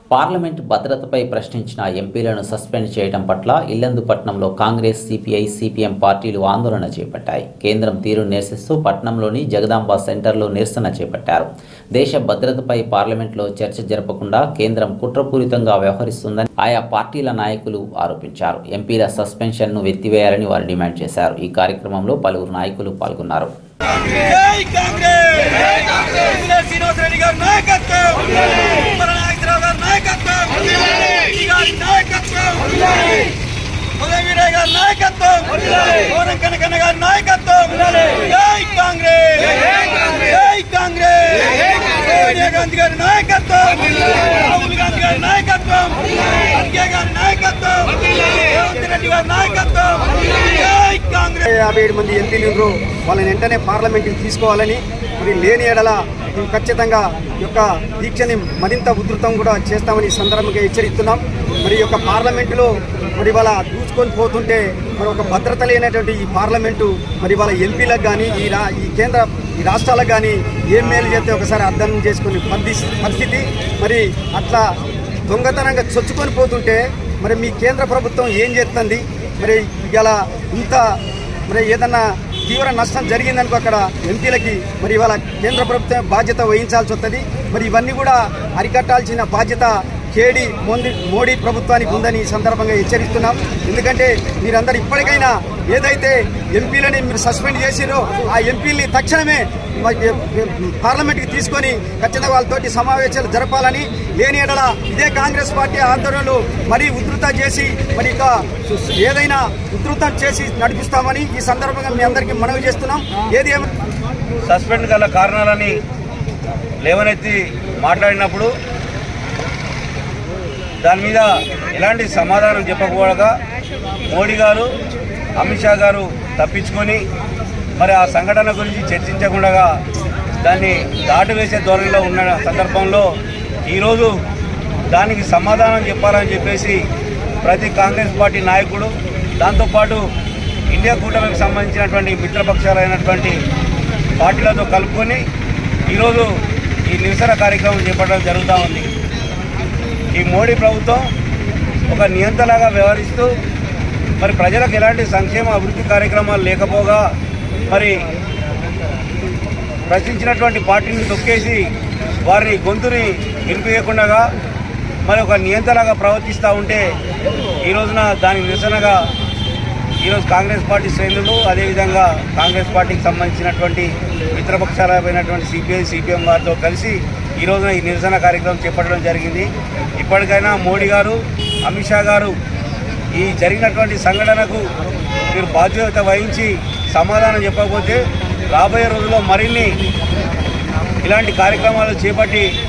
Parliament భద్రతపై ప్రశ్నించిన ఎంపీలను సస్పెండ్ చేయడం పట్ల ఇల్లందుపట్నంలో కాంగ్రెస్, సిపిఐ, సిపిఎం పార్టీలు ఆందోళన చేపట్టాయి. కేంద్రం తీరును నిరసిస్తూ పట్నంలోని జగదాంబ సెంటర్లో నిరసన చేపట్టారు. దేశ భద్రతపై పార్లమెంట్లో చర్చ జరపకుండా కేంద్రం కుట్రపూరితంగా వ్యవహరిస్తుందని ఆయా పార్టీల నాయకులు ఆరోపించారు. ఎంపీల సస్పెన్షన్ను ఎత్తివేయాలని వారు డిమాండ్ చేశారు. ఈ కార్యక్రమంలో పలువురు నాయకులు పాల్గొన్నారు. యాభై మంది ఎంపీలు వాళ్ళని వెంటనే పార్లమెంట్కి తీసుకోవాలని మరి లేని ఎడల ఖచ్చితంగా యొక్క దీక్షని మరింత ఉధృతం కూడా చేస్తామని సందర్భంగా హెచ్చరిస్తున్నాం. మరి యొక్క పార్లమెంటులో మరి వాళ్ళ దూచుకొని పోతుంటే మరి ఒక భద్రత లేనటువంటి ఈ పార్లమెంటు మరి వాళ్ళ ఎంపీలకు కానీ ఈ రాష్ట్రాలకు కానీ ఏం మేలు చేస్తే ఒకసారి అర్థం చేసుకునే పరిస్థితి. మరి అట్లా దొంగతనంగా చొచ్చుకొని పోతుంటే మరి మీ కేంద్ర ప్రభుత్వం ఏం చేస్తుంది? మరి ఇలా ఇంత మరి ఏదన్నా తీవ్ర నష్టం జరిగిందనుకో అక్కడ ఎంపీలకి మరి ఇవాళ కేంద్ర ప్రభుత్వం బాధ్యత వహించాల్సి వస్తుంది. మరి ఇవన్నీ కూడా అరికట్టాల్సిన బాధ్యత మోడీ ప్రభుత్వానికి ఉందని ఈ సందర్భంగా హెచ్చరిస్తున్నాం. ఎందుకంటే మీరందరూ ఇప్పటికైనా ఏదైతే ఎంపీలని మీరు సస్పెండ్ చేసిరో ఆ ఎంపీలని తక్షణమే పార్లమెంట్కి తీసుకొని ఖచ్చితంగా వాళ్ళతోటి సమావేశాలు జరపాలని, లేని ఎడల ఇదే కాంగ్రెస్ పార్టీ ఆందోళనలు మరీ ఉధృతం చేసి మరి ఏదైనా ఉధృతం చేసి నడిపిస్తామని ఈ సందర్భంగా మీ అందరికీ మనవి చేస్తున్నాం. ఏది సస్పెండ్ గల కారణాలని లేవనెత్తి మాట్లాడినప్పుడు దాని మీద ఎలాంటి సమాధానం చెప్పకపోగా మోడీ గారు, అమిత్ షా గారు తప్పించుకొని మరి ఆ సంఘటన గురించి చర్చించకుండా దాన్ని దాటివేసే ధోరణిలో ఉన్న సందర్భంలో ఈరోజు దానికి సమాధానం చెప్పాలని చెప్పేసి ప్రతి కాంగ్రెస్ పార్టీ నాయకుడు, దాంతోపాటు ఇండియా కూటమికి సంబంధించినటువంటి మిత్రపక్షాలైనటువంటి పార్టీలతో కలుపుకొని ఈరోజు ఈ నిరసన కార్యక్రమం చేపట్టడం జరుగుతూ ఉంది. ఈ మోడీ ప్రభుత్వం ఒక నియంత్రణగా వ్యవహరిస్తూ మరి ప్రజలకు ఎలాంటి సంక్షేమ అభివృద్ధి కార్యక్రమాలు లేకపోగా మరి ప్రశ్నించినటువంటి పార్టీని తొక్కేసి వారిని గొంతుని వినిపించకుండా మరి ఒక నియంత్రణగా ప్రవర్తిస్తూ ఉంటే ఈ రోజున దానికి నిరసనగా ఈరోజు కాంగ్రెస్ పార్టీ శ్రేణులు, అదేవిధంగా కాంగ్రెస్ పార్టీకి సంబంధించినటువంటి మిత్రపక్షాలైనటువంటి సిపిఐ, సిపిఎం వారితో కలిసి ఈ రోజున ఈ నిరసన కార్యక్రమం చేపట్టడం జరిగింది. ఇప్పటికైనా మోడీ గారు, అమిత్ షా గారు ఈ జరిగినటువంటి సంఘటనకు మీరు బాధ్యత వహించి సమాధానం చెప్పకపోతే రాబోయే రోజుల్లో మరిన్ని ఇలాంటి కార్యక్రమాలు చేపట్టి